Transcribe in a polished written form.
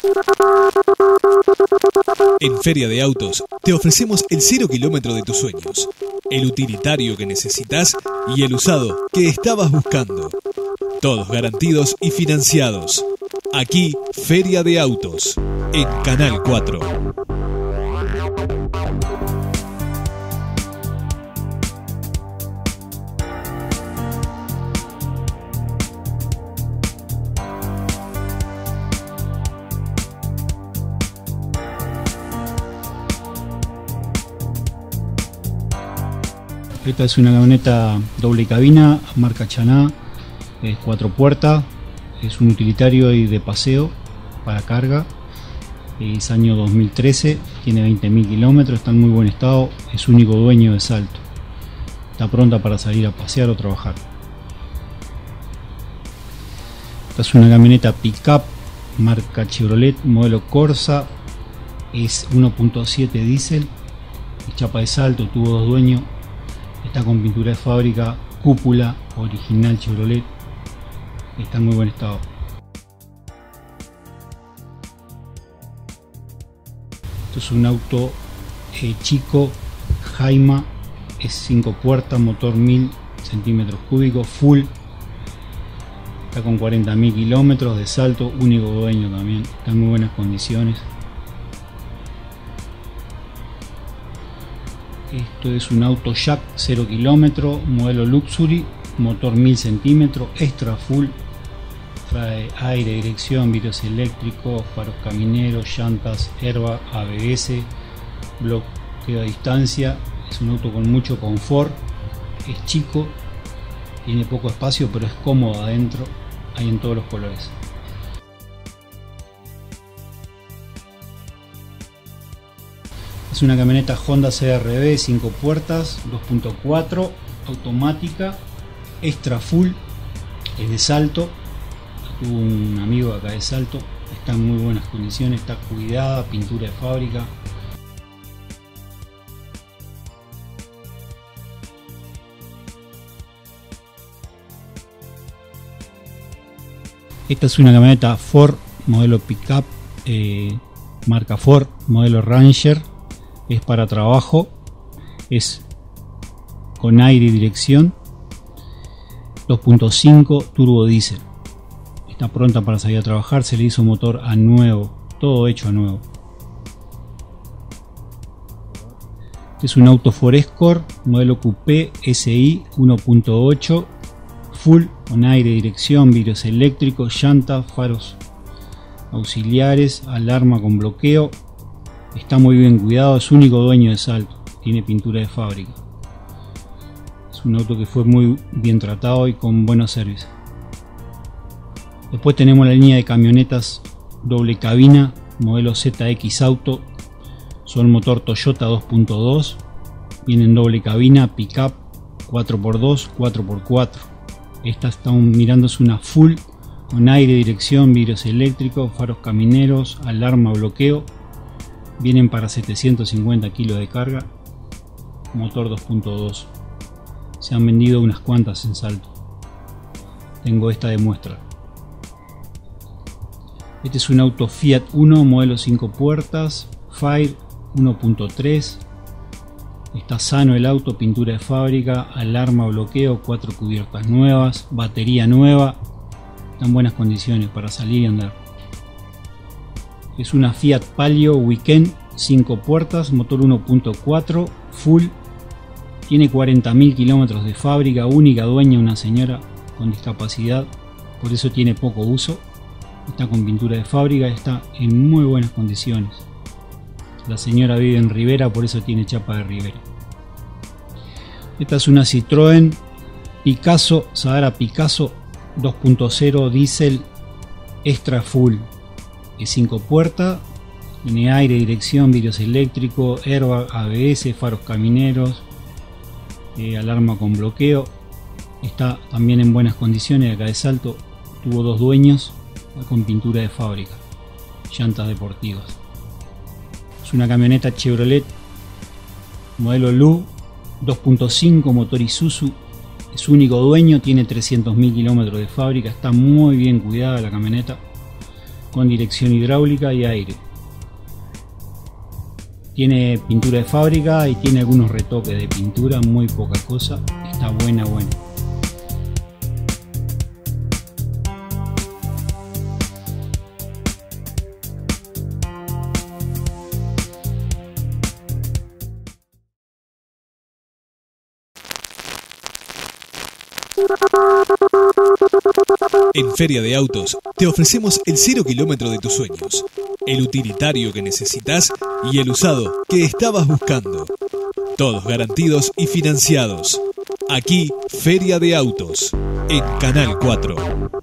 En Feria de Autos te ofrecemos el 0 kilómetro de tus sueños, el utilitario que necesitas y el usado que estabas buscando. Todos garantidos y financiados. Aquí, Feria de Autos, en Canal 4. Esta es una camioneta doble cabina, marca Chaná, es 4 puertas, es un utilitario y de paseo para carga, es año 2013, tiene 20.000 kilómetros, está en muy buen estado, es único dueño de Salto, está pronta para salir a pasear o trabajar. Esta es una camioneta pick-up, marca Chevrolet, modelo Corsa, es 1.7 diésel, es chapa de Salto, tuvo 2 dueños. Está con pintura de fábrica, cúpula original Chevrolet, está en muy buen estado. Esto es un auto chico, Jaima, es 5 puertas, motor 1000 centímetros cúbicos, full, está con 40.000 kilómetros de Salto, único dueño también, está en muy buenas condiciones. Esto es un auto Jack 0 kilómetro, modelo Luxury, motor 1000 centímetros, extra full, trae aire, dirección, vidrios eléctricos, faros camineros, llantas, airbag, ABS, bloqueo a distancia. Es un auto con mucho confort, es chico, tiene poco espacio pero es cómodo adentro, hay en todos los colores. Es una camioneta Honda CR-V 5 puertas, 2.4, automática, extra full, es de Salto, tuvo un amigo acá de Salto, está en muy buenas condiciones, está cuidada, pintura de fábrica. Esta es una camioneta Ford, modelo pickup, marca Ford, modelo Ranger. Es para trabajo, es con aire y dirección, 2.5 turbo diésel, está pronta para salir a trabajar, se le hizo motor a nuevo, todo hecho a nuevo. Este es un auto Ford Escort, modelo Coupé SI 1.8, full, con aire, dirección, vidrios eléctricos, llantas, faros auxiliares, alarma con bloqueo. Está muy bien cuidado, es único dueño de Salto, tiene pintura de fábrica. Es un auto que fue muy bien tratado y con buenos servicios. Después tenemos la línea de camionetas doble cabina, modelo ZX Auto, son motor Toyota 2.2, vienen doble cabina, pickup 4x2, 4x4. Esta estamos mirando, es una full, con aire, dirección, vidrios eléctricos, faros camineros, alarma, bloqueo. Vienen para 750 kilos de carga, motor 2.2. Se han vendido unas cuantas en Salto. Tengo esta de muestra. Este es un auto Fiat Uno, modelo 5 puertas, Fire 1.3. Está sano el auto, pintura de fábrica, alarma, bloqueo, 4 cubiertas nuevas, batería nueva. Está en buenas condiciones para salir y andar. Es una Fiat Palio Weekend 5 puertas, motor 1.4, full, tiene 40.000 kilómetros de fábrica, única dueña, una señora con discapacidad, por eso tiene poco uso, está con pintura de fábrica, está en muy buenas condiciones. La señora vive en Rivera, por eso tiene chapa de Rivera. Esta es una Citroën Picasso, Sahara Picasso 2.0 diésel extra full. Es 5 puertas, tiene aire, dirección, vidrios eléctricos, airbag, ABS, faros camineros, alarma con bloqueo. Está también en buenas condiciones, acá de Salto, tuvo 2 dueños, con pintura de fábrica, llantas deportivas. Es una camioneta Chevrolet modelo Lu 2.5, motor Isuzu, es único dueño, tiene 300.000 kilómetros de fábrica, está muy bien cuidada la camioneta. con dirección hidráulica y aire. Tiene pintura de fábrica y tiene algunos retoques de pintura, muy poca cosa. Está buena. En Feria de Autos te ofrecemos el 0 kilómetro de tus sueños, el utilitario que necesitas y el usado que estabas buscando. Todos garantidos y financiados. Aquí, Feria de Autos, en Canal 4.